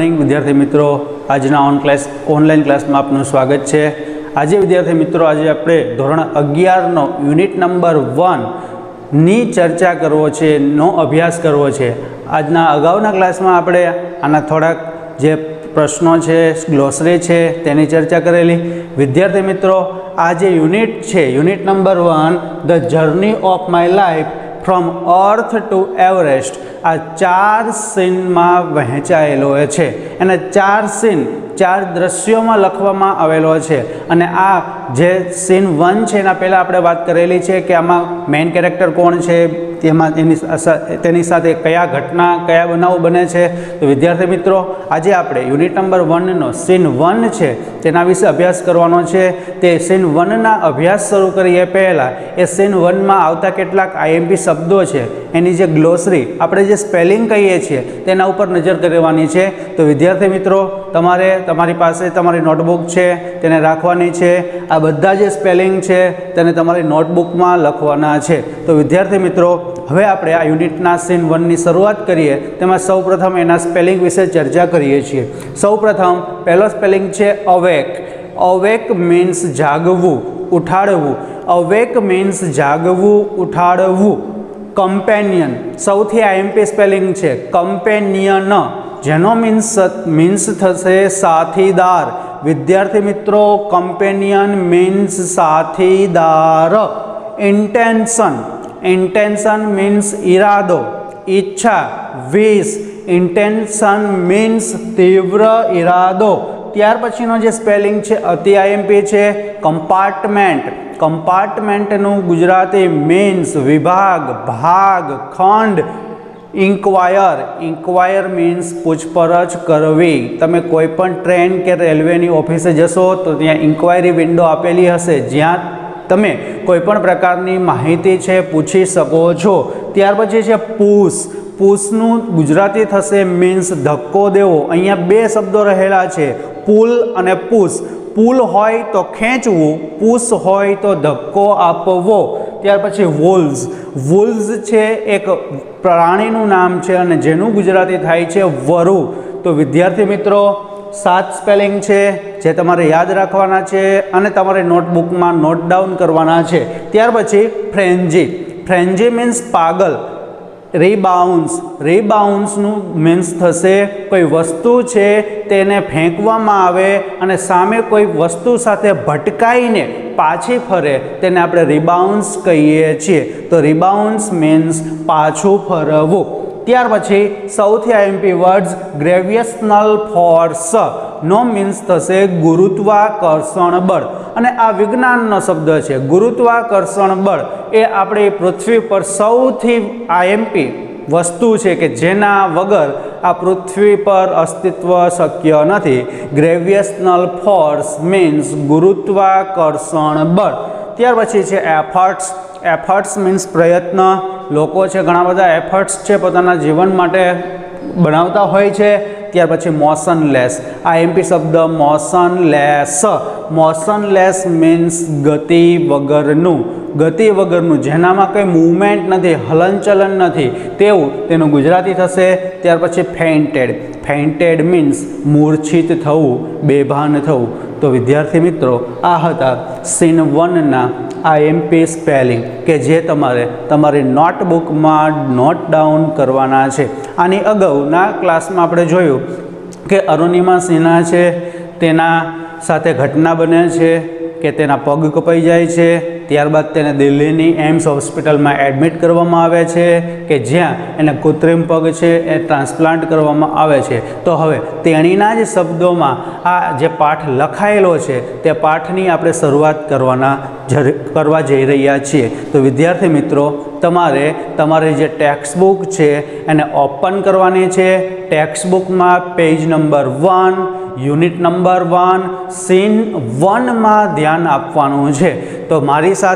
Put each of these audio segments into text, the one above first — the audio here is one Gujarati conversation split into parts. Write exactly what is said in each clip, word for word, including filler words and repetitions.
विद्यार्थी मित्रों आजना ऑन क्लास ऑनलाइन क्लास में आपनु स्वागत है। आज विद्यार्थी मित्रों आज आपणे धोरण अगियार नो यूनिट नंबर वन नी चर्चा करवो छे, नो अभ्यास करवो छे। आजना अगाउना क्लास में आपणे आना थोड़ा जे प्रश्नों है ग्लोसरी है तेनी चर्चा करेली। विद्यार्थी मित्रों आज यूनिट है unit number one the journey of my life from earth to Everest आ चार सीन में वहेंचायेलो है। एने चार सीन चार दृश्यों में लखवामां आवेलो छे अने आ जे सीन वन है एना पहला आपणे बात करेली छे कि आमां मेन केरेक्टर कोण छे, तेमां तेनी साथे कया घटना कया बनाव बने छे। तो विद्यार्थी मित्रों आज आपणे यूनिट नंबर वन नो सीन वन है तेना विषे अभ्यास करवानो छे। ते सीन वन ना अभ्यास शुरू करीए पहला ए सीन वन में आवता केटलाक आईएमपी शब्दों है एनी जे ग्लोसरी आपणे जे स्पेलिंग कहीए छीए तेना उपर नजर करवानी छे। तो विद्यार्थी मित्रों तमारे तमारी पासे तमारी नोटबुक है तेने राखवानी छे। आ बधा जे स्पेलिंग है तेने तमारी नोटबुक में लखवाना छे। तो विद्यार्थी मित्रों हवे आपणे आ यूनिटना सीन वन की शुरुआत करीए तेमां सौ प्रथम एना स्पेलिंग विषे चर्चा करीए छीए। सौ प्रथम पहलो स्पेलिंग है अवेक। अवेक मीन्स जागवू उठाड़वू। अवेक मीन्स जागवू उठाड़वू। कम्पेनियन सौथी आईएमपी स्पेलिंग है कम्पेनियन जेनो मीन्स मीन्स थशे साथीदार। विद्यार्थी मित्रों कम्पेनियन मीन्स साथीदार। इंटेंशन इंटेंशन मीन्स इरादो इच्छा विश। इंटेंशन मीन्स तीव्र इरादो। त्यार पछीनो जे स्पेलिंग है अति आईएमपी है कम्पार्टमेंट। कम्पार्टमेंटनु गुजराती मीन्स विभाग भाग खंड। इंक्वायर इंक्वायर मीन्स पूछपरछ करवी। तमे कोईपण ट्रेन के रेलवे ऑफिसे जशो तो त्यां इंक्वायरी विंडो आपेली हशे ज्यां तमे कोईपण प्रकारनी माहिती है पूछी सको छो। त्यार पछी छे पूछ। पूछनु गुजराती थशे मीन्स धक्को देवो। अहींया बे शब्दों रहेला छे पुल अने पूछ। पुल होय तो खेंचवू, पूछ होय तो धक्को आपवो। त्यार पछी वोल्व्स। वोल्व्स छे एक प्राणीनुं नाम छे अने जेनुं गुजराती थाय छे वरु। तो विद्यार्थी मित्रों सात स्पेलिंग है जे तमारे याद रखवाना छे अने तमारे नोटबुक में नोट डाउन करवाना छे। त्यार पछी फ्रेंजी। फ्रेंजी मीन्स पागल। रिबाउंस रिबाउंस मीन्स थशे कोई वस्तु है तेने फेंकवामां आवे अने सामे कोई वस्तु साथे भटकाईने पाछी फरे तेने आपणे रिबाउंस कहीए छीए। तो रिबाउंस मीन्स पाछू फरवू। त्यार पछी सौथी आईएमपी वर्ड्स ग्रेविटेशनल फोर्स नो मीन्स थशे गुरुत्वाकर्षण बळ। अने आ विज्ञाननो शब्द है गुरुत्वाकर्षण बळ। ए आपणी पृथ्वी पर सौथी आईएमपी वस्तु है कि जेना वगर आ पृथ्वी पर अस्तित्व शक्य नथी। ग्रेविटेशनल फोर्स मीन्स गुरुत्वाकर्षण बळ। त्यार पछी छे एफर्ट्स। एफर्ट्स मीन्स प्रयत्न। लोको छे घणा बधा एफर्ट्स छे पोताना जीवन माटे बनावता होय छे। त्यार पछी मोशनलेस। आईएमपी शब्द मोशनलेस। मोशनलेस मीन्स गति वगरनु। गति वगरनु जेनामां कोई मूवमेंट नहीं हलनचलन नहीं तेवुं तेनुं गुजराती थशे। त्यार पछी फेंटेड। फेंटेड मीन्स मूर्छित थवुं बेभान थवुं। तो विद्यार्थी मित्रों आ हता सीन वन ना आईएमपी स्पेलिंग के जे तमारे तमारी नोटबुक में नोट डाउन करवाना छे। आनी अगाउना क्लास में आपणे जोयुं कि अरुणिमा सिन्हा है तेना साथे घटना बने छे कि तेना पग कपाई जाय छे। त्यारबाद तेने दिल्हीनी एम्स होस्पिटल में एडमिट करवामां आवे छे कि ज्यां एने कृत्रिम पग छे ए ट्रांसप्लांट करवामां आवे छे। तो हवे तेणीना ज शब्दोमां आ जे पाठ लखायेलो छे ते पाठनी आपणे शरूआत करवाना करवा जई रह्या छीए। तो विद्यार्थी मित्रों तमारे तमारी जे टेक्स्ट बुक है एने ओपन करवानी छे। टेक्स्ट बुक में page number one unit number one scene one में ध्यान आपवानुं छे। तो मारी साथे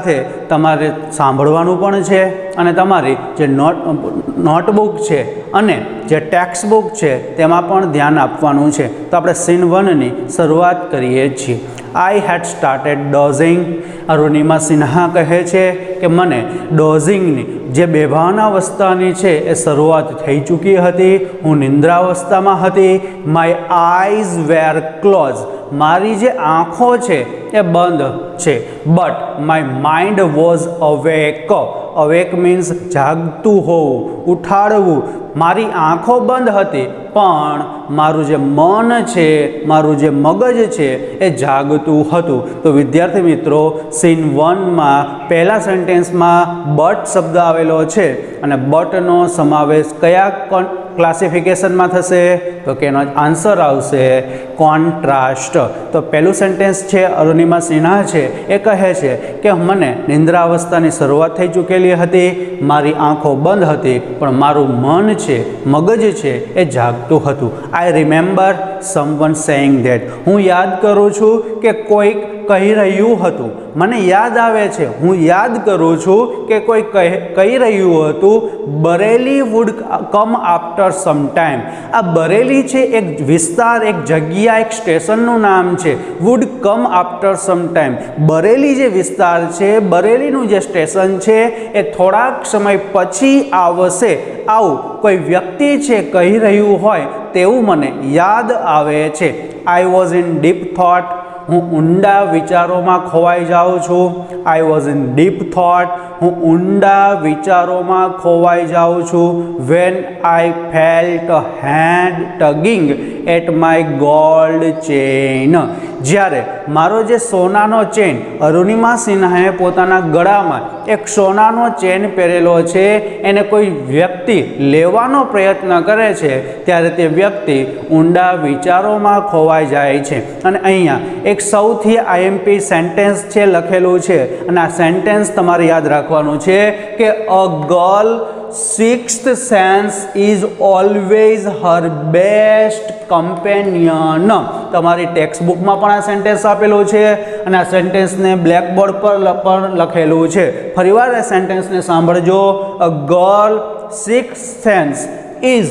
તમારે સાંભળવાનું પણ છે અને તમારી જે નોટ નોટબુક છે અને જે ટેક્સ્ટ બુક છે તેમાં પણ ધ્યાન આપવાનું છે. તો આપણે સીન વનની શરૂઆત કરીએ છીએ. I had started dozing. Arunima Sinha કહે છે કે મને ડોઝિંગની જે બેભાનાવસ્થાની છે એ શરૂઆત થઈ ચૂકી હતી. હું નિંદ્રાવસ્થામાં હતી. My eyes were close. મારી જે આંખો છે એ બંધ છે. But my mind was awake. Awake means જાગતું હોવું, ઉઠાડવું. મારી આંખો બંધ હતી પણ મારું જે મન છે, મારું જે મગજ છે એ જાગતું હતું. તો વિદ્યાર્થી મિત્રો, સીન વનમાં પહેલા સેન્ટેન્સમાં બટ શબ્દ આવેલો છે અને બટનો સમાવેશ કયા ક્લાસિફિકેશનમાં થશે? તો કે એનો આન્સર આવશે કોન્ટ્રાસ્ટ. તો પહેલું સેન્ટેન્સ છે અરુણિમા સિન્હા છે એ કહે છે કે મને નિંદ્રાવસ્થાની શરૂઆત થઈ ચૂકેલી હતી, મારી આંખો બંધ હતી પણ મારું મન છે, મગજ છે એ જાગતું હતું. I remember someone saying that. હું યાદ કરું છું કે કોઈક કહી રહ્યું હતું. મને યાદ આવે છે, હું યાદ કરું છું કે કોઈ કહી રહ્યું હતું Bareilly would come after some time. આ બરેલી છે એક વિસ્તાર, એક જગ્યા, એક સ્ટેશનનું નામ છે. Would come after some time. Bareilly જે વિસ્તાર છે, બરેલીનું જે સ્ટેશન છે એ થોડાક સમય પછી આવશે. આવું કોઈ વ્યક્તિ છે કહી રહ્યું હોય તેવું મને યાદ આવે છે. I was in deep thought. હું ઊંડા વિચારોમાં ખોવાઈ જાઉં છું. I was in deep thought. હું ઊંડા વિચારોમાં ખોવાઈ જાઉં છું. When I felt hand tugging at my gold chain. જ્યારે મારો જે સોનાનો ચેન, અરુણિમા સિન્હાએ પોતાના ગળામાં એક સોનાનો ચેન પહેરેલો છે, એને કોઈ વ્યક્તિ લેવાનો પ્રયત્ન કરે છે ત્યારે તે વ્યક્તિ ઊંડા વિચારોમાં ખોવાઈ જાય છે. અને અહીંયા એક સૌથી આઈએમપી સેન્ટેન્સ છે લખેલું છે અને આ સેન્ટેન્સ તમારે યાદ રાખવાનું છે કે a girl sixth sense is always her best companion. તમારી ટેક્સ્ટ બુકમાં પણ આ સેન્ટેન્સ આપેલું છે અને આ સેન્ટેન્સને બ્લેકબોર્ડ પર પણ લખેલું છે. ફરીવાર આ સેન્ટેન્સને સાંભળજો. A girl sixth sense is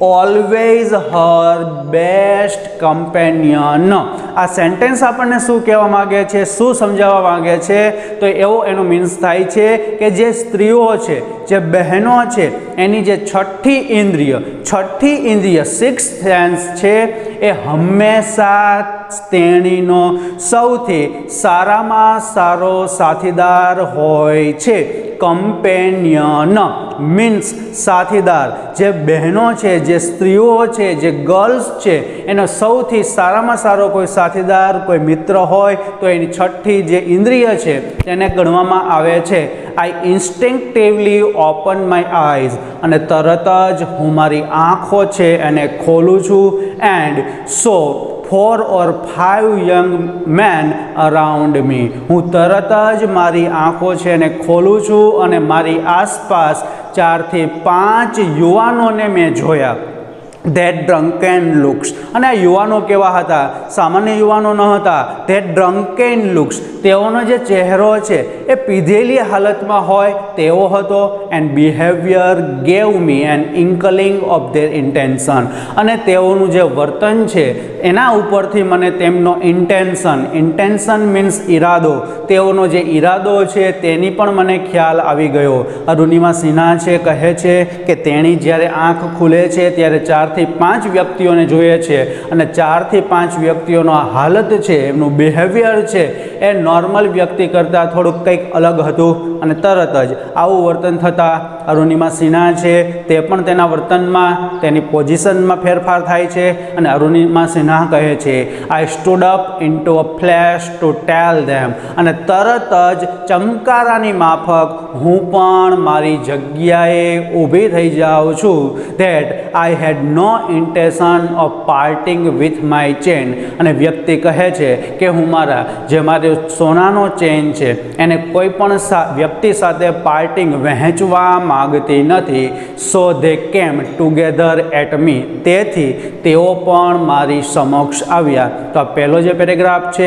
always her best companion. આ સેન્ટેન્સ આપણને શું કહેવા માગે છે, શું સમજાવવા માગે છે? તો એવો એનો મીન્સ થાય છે કે જે સ્ત્રીઓ છે, જે બહેનો છે, એની જે છઠ્ઠી ઇન્દ્રિય, છઠ્ઠી ઇન્દ્રિય સિક્સ સેન્સ છે એ હંમેશા તેણીનો સૌથી સારામાં સારો સાથીદાર હોય છે. કમ્પેનિયન મીન્સ સાથીદાર. જે બહેનો છે, જે સ્ત્રીઓ છે, જે ગર્લ્સ છે, એનો સૌથી સારામાં સારો કોઈ સાથીદાર, કોઈ મિત્ર હોય તો એની છઠ્ઠી જે ઇન્દ્રિય છે તેને ગણવામાં આવે છે. I instinctively open my eyes. અને તરત જ હું મારી આંખો છે એને ખોલું છું. And saw four or five young men around me. હું તરત જ મારી આંખો છે એને ખોલું છું અને મારી આસપાસ ચારથી પાંચ યુવાનોને મેં જોયા. That drunken looks. અને આ યુવાનો કેવા હતા? સામાન્ય યુવાનો ન હતા. That drunken looks. તેઓનો જે ચહેરો છે એ પીધેલી હાલતમાં હોય તેવો હતો. And behaviour gave me an inkling of their intention. અને તેઓનું જે વર્તન છે એના ઉપરથી મને તેમનો ઇન્ટેન્શન, ઇન્ટેન્શન મીન્સ ઈરાદો, તેઓનો જે ઈરાદો છે તેની પણ મને ખ્યાલ આવી ગયો. અરુણિમા સિન્હા છે કહે છે કે તેણી જ્યારે આંખ ખુલે છે ત્યારે ચારથી પાંચ વ્યક્તિઓને જોઈએ છે અને ચારથી પાંચ વ્યક્તિઓનો હાલત છે, એમનું બિહેવિયર છે એ નોર્મલ વ્યક્તિ કરતાં થોડુંક કંઈક અલગ હતું. અને તરત જ આવું વર્તન થતાં અરુણિમા સિન્હા છે તે પણ તેના વર્તનમાં, તેની પોઝિશનમાં ફેરફાર થાય છે. અને અરુણિમા સિન્હા કહે છે I stood up into a flash to tell them. અને તરત જ ચમકારાની માફક હું પણ મારી જગ્યાએ ઊભી થઈ જાઉં છું. That I had no intention of parting with my chain. અને વ્યક્તિ કહે છે કે હું મારા જે મારો સોનાનો ચેન છે એને કોઈ પણ વ્યક્તિ સાથે પાર્ટિંગ વહેંચવા માગતી નથી. So they came together at me. તેથી તેઓ પણ મારી સમક્ષ આવ્યા. તો આ પહેલો જે પેરેગ્રાફ છે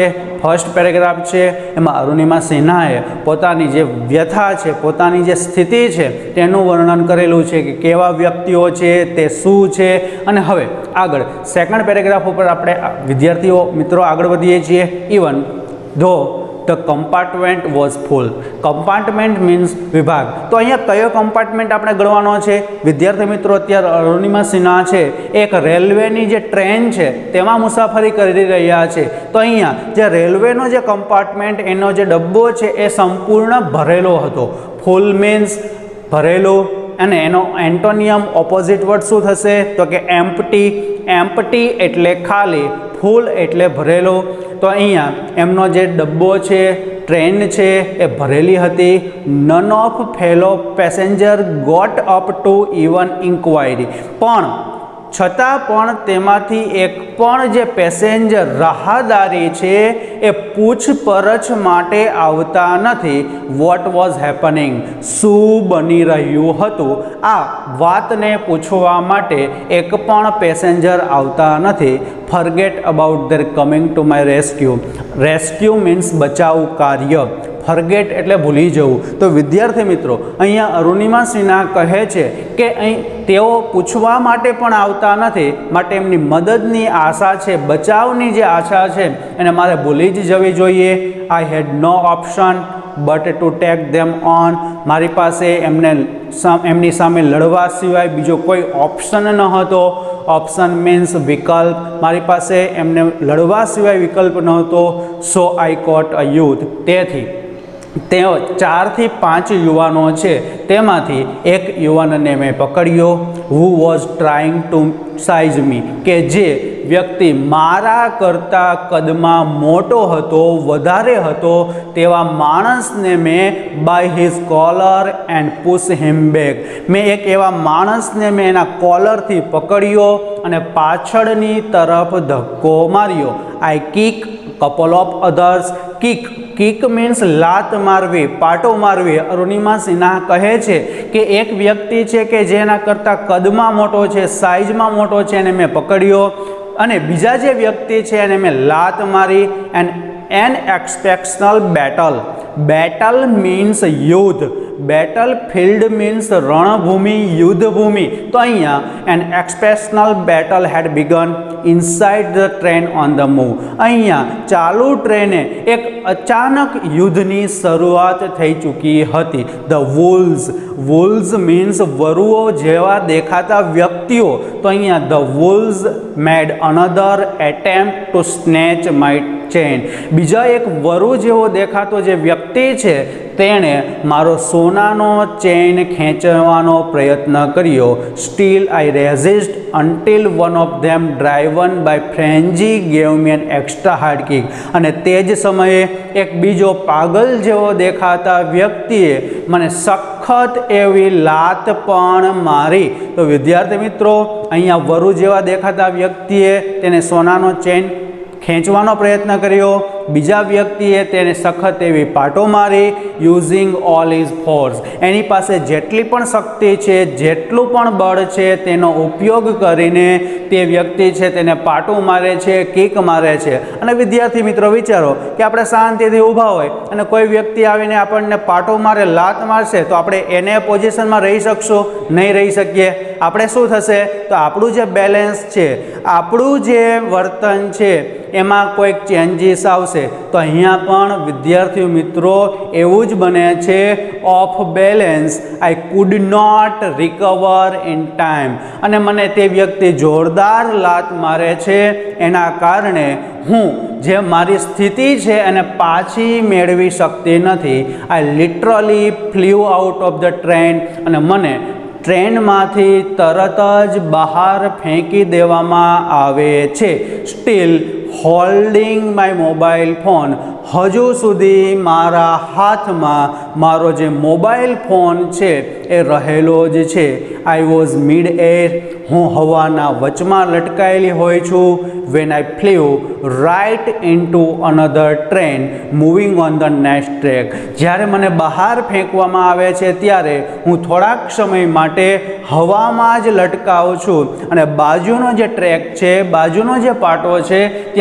ફર્સ્ટ પેરેગ્રાફ છે એમાં અરુણિમા સિન્હાએ પોતાની જે વ્યથા છે, પોતાની જે સ્થિતિ છે તેનું વર્ણન કરેલું છે કે કેવા વ્યક્તિઓ છે, તે શું છે. અને હવે આગળ સેકન્ડ પેરેગ્રાફ ઉપર આપણે વિદ્યાર્થીઓ મિત્રો આગળ વધીએ છીએ. Even though the compartment was full. Compartment means વિભાગ. તો અહીંયા કયો કમ્પાર્ટમેન્ટ આપણે ગણવાનો છે? વિદ્યાર્થી મિત્રો અત્યારે અરુણિમા સિન્હા છે એક રેલવેની જે ટ્રેન છે તેમાં મુસાફરી કરી રહ્યા છે. તો અહીંયા જે રેલવેનો જે કમ્પાર્ટમેન્ટ એનો જે ડબ્બો છે એ સંપૂર્ણ ભરેલો હતો. ફૂલ મીન્સ ભરેલો, અને એનો એન્ટોનિયમ ઓપોઝિટ વર્ડ શું થશે? તો કે એમ્પ્ટી. એમ્પ્ટી એટલે ખાલી, ફૂલ એટલે ભરેલો. તો અહીંયા એમનો જે ડબ્બો છે, ટ્રેન છે એ ભરેલી હતી. None of fellow passenger got up to even inquiry. પણ છતાં પણ તેમાંથી એક પણ જે પેસેન્જર રાહદારી છે એ પૂછપરછ માટે આવતા નથી. What was happening? શું બની રહ્યું હતું? આ વાતને પૂછવા માટે એક પણ પેસેન્જર આવતા નથી. Forget about their coming to my rescue. Rescue means બચાવ કાર્ય. ફર્ગેટ એટલે ભૂલી જવું. તો વિદ્યાર્થી મિત્રો અહીંયા અરુણિમા સિન્હા કહે છે કે અહીં તેઓ પૂછવા માટે પણ આવતા નથી, માટે એમની મદદની આશા છે, બચાવની જે આશા છે એને મારે ભૂલી જ જવી જોઈએ. I had no option but to take them on. મારી પાસે એમને એમની સામે લડવા સિવાય બીજો કોઈ ઓપ્શન ન હતો. ઓપ્શન મીન્સ વિકલ્પ. મારી પાસે એમને લડવા સિવાય વિકલ્પ ન હતો. So I caught a youth. તેથી તેઓ ચારથી પાંચ યુવાનો છે તેમાંથી એક યુવાનને મેં પકડ્યો. Who was trying to size me. કે જે વ્યક્તિ મારા કરતાં કદમાં મોટો હતો, વધારે હતો, તેવા માણસને મેં by his collar and push him back. મેં એક એવા માણસને મેં એના કોલરથી પકડ્યો અને પાછળની તરફ ધક્કો માર્યો. I kick couple of others. Kick kick means લાત મારવી, પાટો મારવી. અરુણિમા સિન્હા કહે છે કે એક વ્યક્તિ છે કે જેના કરતાં કદમાં મોટો છે, સાઇઝમાં મોટો છે, એને મેં પકડ્યો અને બીજા જે વ્યક્તિ છે એને મેં લાત મારી. And an exceptional battle. Battle means યુદ્ધ. બેટલ ફિલ્ડ મીન્સ રણભૂમિ, યુદ્ધભૂમિ. તો અહીંયા an exceptional battle had begun inside the train on the move. અહીંયા ચાલુ ટ્રેને એક અચાનક યુદ્ધની શરૂઆત થઈ ચૂકી હતી. The wolves. વુલ્સ મીન્સ વરુઓ જેવા દેખાતા વ્યક્તિઓ. તો અહીંયા the wolves made another attempt to snatch my chain. બીજા એક વરુ જેવો દેખાતો જે વ્યક્તિ છે તેણે મારો સોનાનો ચેન ખેંચવાનો પ્રયત્ન કર્યો. Still I resist until one of them driven by frenzy gave me an extra hard kick. અને તે જ સમયે એક બીજો પાગલ જેવો દેખાતા વ્યક્તિએ મને સખત એવી લાત પણ મારી. તો વિદ્યાર્થી મિત્રો અહીંયા વરુ જેવા દેખાતા વ્યક્તિએ તેને સોનાનો ચેન ખેંચવાનો પ્રયત્ન કર્યો. બીજા વ્યક્તિએ તેને સખત એવી પાટો મારી. Using all is force. એની પાસે જેટલી પણ શક્તિ છે, જેટલું પણ બળ છે તેનો ઉપયોગ કરીને તે વ્યક્તિ છે તેને પાટો મારે છે, કિક મારે છે. અને વિદ્યાર્થી મિત્રો વિચારો કે આપણે શાંતિથી ઊભા હોય અને કોઈ વ્યક્તિ આવીને આપણને પાટો મારે, લાત મારશે તો આપણે એને પોઝિશનમાં રહી શકશું? નહીં રહી શકીએ. આપણે શું થશે? તો આપણું જે બેલેન્સ છે, આપણું જે વર્તન છે એમાં કોઈક ચેન્જીસ આવશે. તો અહીંયા પણ વિદ્યાર્થીઓ મિત્રો એવું જ બને છે. Off balance. I could not recover in time. અને મને તે વ્યક્તિ જોરદાર લાત મારે છે, એના કારણે હું જે મારી સ્થિતિ છે એને પાછી મેળવી શકતી નથી. I literally flew out of the train. અને મને ટ્રેનમાંથી તરત જ બહાર ફેંકી દેવામાં આવે છે. Still holding my mobile phone. હજુ સુધી મારા હાથમાં મારો જે મોબાઈલ ફોન છે એ રહેલો જ છે. I was mid air. હું હવાના વચમાં લટકાયેલી હોય છું. When I flew right into another train moving on the next track. જ્યારે મને બહાર ફેંકવામાં આવે છે ત્યારે હું થોડાક સમય માટે હવામાં જ લટકાઉં છું અને બાજુનો જે ટ્રેક છે, બાજુનો જે પાટો છે ત્યાં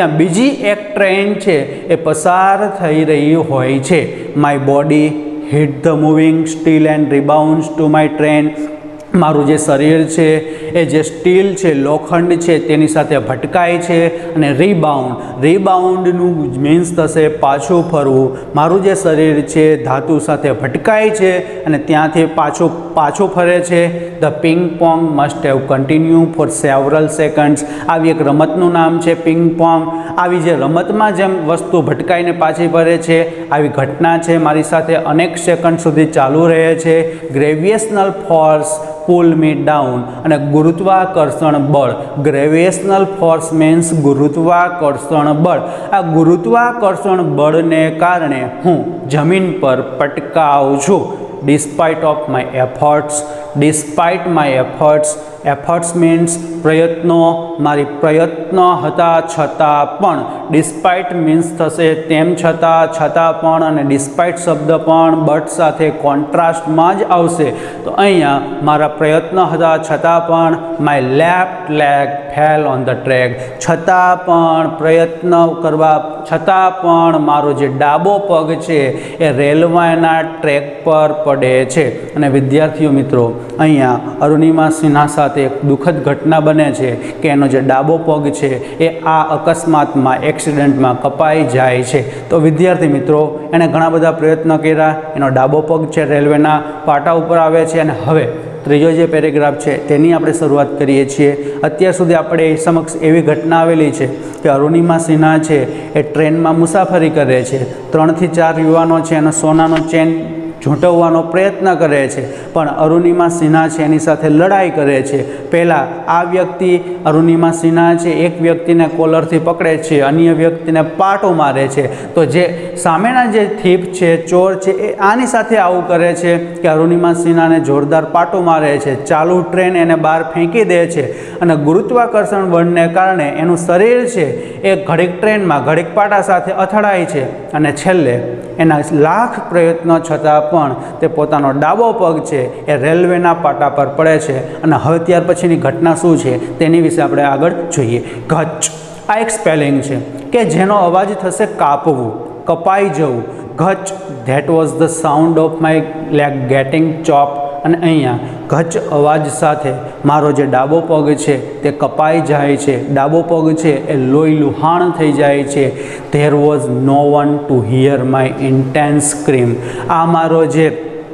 ત્યાં બીજી એક ટ્રેન છે એ પસાર થઈ રહી હોય છે. My body hit the moving steel and rebounds to my train. મારું જે શરીર છે એ જે સ્ટીલ છે, લોખંડ છે, તેની સાથે ભટકાય છે. અને રીબાઉન્ડ, રીબાઉન્ડનું મીન્સ થશે પાછું ફરવું. મારું જે શરીર છે ધાતુ સાથે ભટકાય છે અને ત્યાંથી પાછું પાછું ફરે છે. The ping pong must have continue for several seconds. આવી એક રમતનું નામ છે પિંગ પોંગ. આવી જે રમતમાં જેમ વસ્તુ ભટકાઈને પાછી ફરે છે, આવી ઘટના છે મારી સાથે અનેક સેકન્ડ સુધી ચાલુ રહે છે. Gravitational force pull me down. અને ગુરુત્વાકર્ષણ બળ, ગ્રેવિટેશનલ ફોર્સ મીન્સ ગુરુત્વાકર્ષણ બળ. આ ગુરુત્વાકર્ષણ બળને કારણે હું જમીન પર પટકાઉં છું. Despite of my efforts, despite my efforts. Efforts means પ્રયત્નો, મારી પ્રયત્નો હતા છતાં પણ. ડિસ્પાઇટ મીન્સ થશે તેમ છતાં, છતાં પણ. અને ડિસ્પાઇટ શબ્દ પણ બટ સાથે કોન્ટ્રાસ્ટમાં જ આવશે. તો અહીંયા મારા પ્રયત્નો હતા છતાં પણ. My left leg fell on the track. છતાં પણ, પ્રયત્ન કરવા છતાં પણ મારો જે ડાબો પગ છે એ રેલવેના ટ્રેક પર પડે છે. અને વિદ્યાર્થીઓ મિત્રો, અહીંયા અરુણિમા સિન્હા સાથે એક દુઃખદ ઘટના બને છે કે એનો જે ડાબો પગ છે એ આ અકસ્માતમાં, એક્સિડન્ટમાં કપાઈ જાય છે. તો વિદ્યાર્થી મિત્રો, એણે ઘણા બધા પ્રયત્નો કર્યા, એનો ડાબો પગ છે રેલવેના પાટા ઉપર આવે છે. અને હવે ત્રીજો જે પેરેગ્રાફ છે તેની આપણે શરૂઆત કરીએ છીએ. અત્યાર સુધી આપણે સમક્ષ એવી ઘટના આવેલી છે કે અરુણિમા સિન્હા છે એ ટ્રેનમાં મુસાફરી કરે છે. ત્રણથી ચાર યુવાનો છે એનો સોનાનો ચેન ઝૂંટવવાનો પ્રયત્ન કરે છે, પણ અરુણિમા સિન્હા છે એની સાથે લડાઈ કરે છે. પહેલાં આ વ્યક્તિ અરુણિમા સિન્હા છે એક વ્યક્તિને કોલરથી પકડે છે, અન્ય વ્યક્તિને પાટો મારે છે. તો જે સામેના જે થીફ છે, ચોર છે, એ આની સાથે આવું કરે છે કે અરુણિમા સિન્હાને જોરદાર પાટો મારે છે. ચાલુ ટ્રેન એને બહાર ફેંકી દે છે અને ગુરુત્વાકર્ષણ બળને કારણે એનું શરીર છે એ ઘડીક ટ્રેનમાં ઘડીક પાટા સાથે અથડાય છે. અને છેલ્લે એના લાખ પ્રયત્નો છતાં પણ તે પોતાનો ડાબો પગ છે એ રેલવેના પાટા પર પડે છે. અને હવે ત્યાર પછીની ઘટના શું છે તેની વિશે આપણે આગળ જોઈએ. ગચ, આ એક સ્પેલિંગ છે કે જેનો અવાજ થશે કાપવું, કપાઈ જવું. Gutch, that was the sound of my leg getting chop. અને અહીંયા ગચ અવાજ સાથે મારો જે ડાબો પગ છે તે કપાઈ જાય છે. ડાબો પગ છે એ લોહી લુહાણ થઈ જાય છે. There was no one to hear my intense scream. આ મારો જે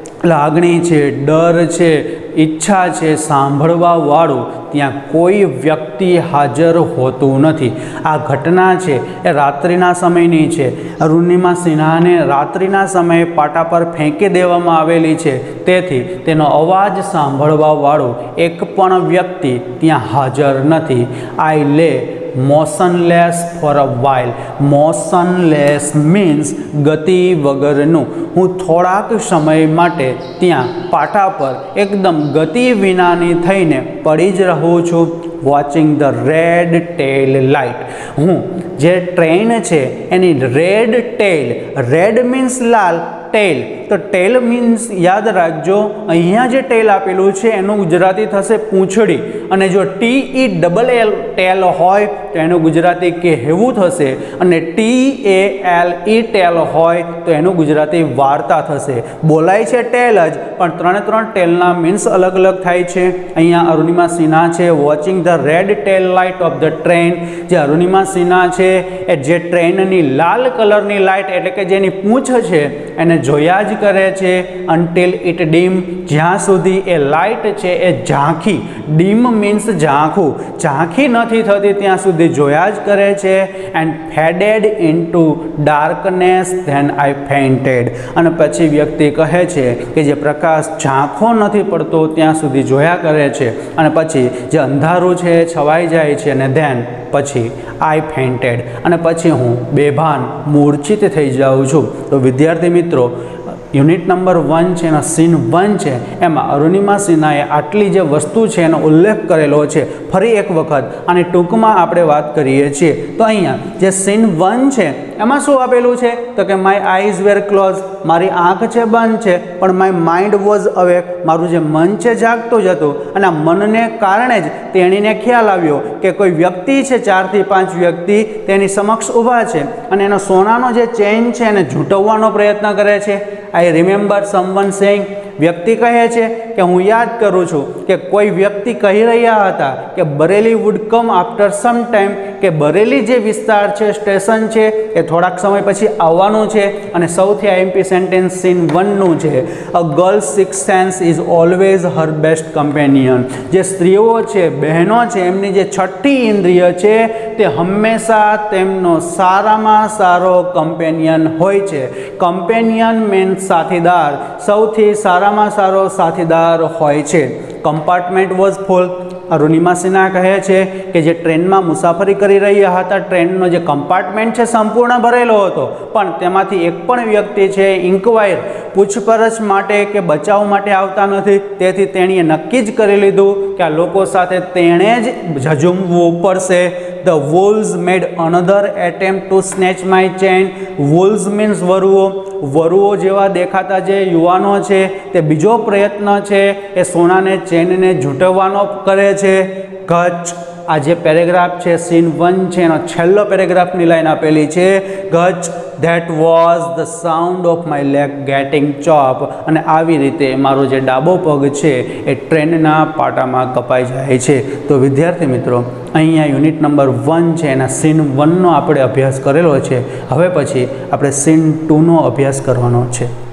લાગણી છે, ડર છે, ઈચ્છા છે સાંભળવાવાળું, ત્યાં કોઈ વ્યક્તિ હાજર હોતું નથી. આ ઘટના છે એ રાત્રિના સમયની છે. અરુણિમા સિન્હાને રાત્રિના સમયે પાટા પર ફેંકી દેવામાં આવેલી છે, તેથી તેનો અવાજ સાંભળવાવાળું એક પણ વ્યક્તિ ત્યાં હાજર નથી. I lay motionless for a while. Motionless means ગતિ વગરનું. હું થોડાક સમય માટે ત્યાં પાટા પર એકદમ ગતિ વિનાની થઈને પડી જ રહું છું. Watching the red tail light. હું જે ટ્રેન છે એની રેડ ટેલ, રેડ મીન્સ લાલ, ટેલ તો ટેલ મીન્સ યાદ રાખજો, અહીંયા જે ટેલ આપેલું છે એનું ગુજરાતી થશે પૂંછડી. અને જો T E double L tell હોય તો એનું ગુજરાતી કહેવું થશે. અને ટી એ એલ ઈ ટેલ હોય તો એનું ગુજરાતી વાર્તા થશે. બોલાય છે ટેલ જ, પણ ત્રણે ત્રણ ટેલના મીન્સ અલગ અલગ થાય છે. અહીંયા અરુણિમા સિન્હા છે watching the red tail light of the train. જે અરુણિમા સિન્હા છે એ જે ટ્રેનની લાલ કલરની લાઇટ એટલે કે જેની પૂંછ છે એને જોયા જ કરે છે. અન્ટિલ ઇટ ડીમ, જ્યાં સુધી એ લાઇટ છે એ ઝાંખી, ડીમ મીન્સ ઝાંખું, ઝાંખી નથી થતી ત્યાં સુધી જોયા જ કરે છે. And faded into darkness then I fainted. અને પછી વ્યક્તિ કહે છે કે જે પ્રકાશ ઝાંખો નથી પડતો ત્યાં સુધી જોયા કરે છે, અને પછી જે અંધારું છે એ છવાઈ જાય છે. અને ધેન પછી આઈ ફેઇન્ટેડ, અને પછી હું બેભાન, મૂર્છિત થઈ જાઉં છું. તો વિદ્યાર્થી મિત્રો, યુનિટ નંબર વન છે એનો સીન વન છે, એમાં અરુણિમા સિન્હાએ આટલી જે વસ્તુ છે એનો ઉલ્લેખ કરેલો છે. ફરી એક વખત આની ટૂંકમાં આપણે વાત કરીએ છીએ તો અહીંયા જે સીન વન છે એમાં શું આપેલું છે તો કે માય આઈઝ વેર ક્લોઝ, મારી આંખ છે બંધ છે, પણ માય માઇન્ડ વોઝ અવેક, મારું જે મન છે જાગતું જ હતું. અને આ મનને કારણે જ તેણીને ખ્યાલ આવ્યો કે કોઈ વ્યક્તિ છે, ચારથી પાંચ વ્યક્તિ તેની સમક્ષ ઊભા છે અને એનો સોનાનો જે ચેઇન છે એને ઝૂંટવવાનો પ્રયત્ન કરે છે. આઈ રિમેમ્બર સમવન સેઇંગ, વ્યક્તિ કહે છે કે હું યાદ કરું છું કે કોઈ વ્યક્તિ કહી રહ્યા હતા કે Bareilly would come after some time, કે બરેલી જે વિસ્તાર છે, સ્ટેશન છે, એ થોડાક સમય પછી આવવાનું છે. અને સૌથી આઈએમપી સેન્ટેન્સ સીન વનનું છે, a girl six sense is always her best companion. જે સ્ત્રીઓ છે, બહેનો છે, એમની જે છઠ્ઠી ઇન્દ્રિય છે તે હંમેશા તેમનો સારામાં સારો કમ્પેનિયન હોય છે. કમ્પેનિયન મીન્સ સાથીદાર, સૌથી સારામાં સારો સાથીદાર હોય છે. Compartment was full, Arunima Sinha કહે છે કે જે ટ્રેનમાં મુસાફરી કરી રહ્યા હતા, ટ્રેનનો જે કમ્પાર્ટમેન્ટ છે સંપૂર્ણ ભરેલો હતો, પણ તેમાંથી એક પણ વ્યક્તિ છે ઇન્ક્વાયર, પૂછપરછ માટે કે બચાવ માટે આવતા નથી. તેથી તેણીએ નક્કી જ કરી લીધું કે આ લોકો સાથે તેણે જ ઝઝૂમવું પડશે. The wolves made another attempt to snatch my chain. Wolves means વરુઓ, વરુઓ જેવા દેખાતા જે યુવાનો છે તે બીજો પ્રયત્ન છે એ સોનાને ચેનને ઝૂંટવવાનો કરે છે. ગચ, આ જે પેરેગ્રાફ છે સીન વન છે એનો છેલ્લો પેરેગ્રાફની લાઈન આપેલી છે, gutch that was the sound of my leg getting chop. અને આવી રીતે મારો જે ડાબો પગ છે એ ટ્રેનના પાટામાં કપાઈ જાય છે. તો વિદ્યાર્થી મિત્રો, અહીંયા યુનિટ નંબર વન છે એના સીન વનનો આપણે અભ્યાસ કરેલો છે. હવે પછી આપણે સીન ટુનો અભ્યાસ કરવાનો છે.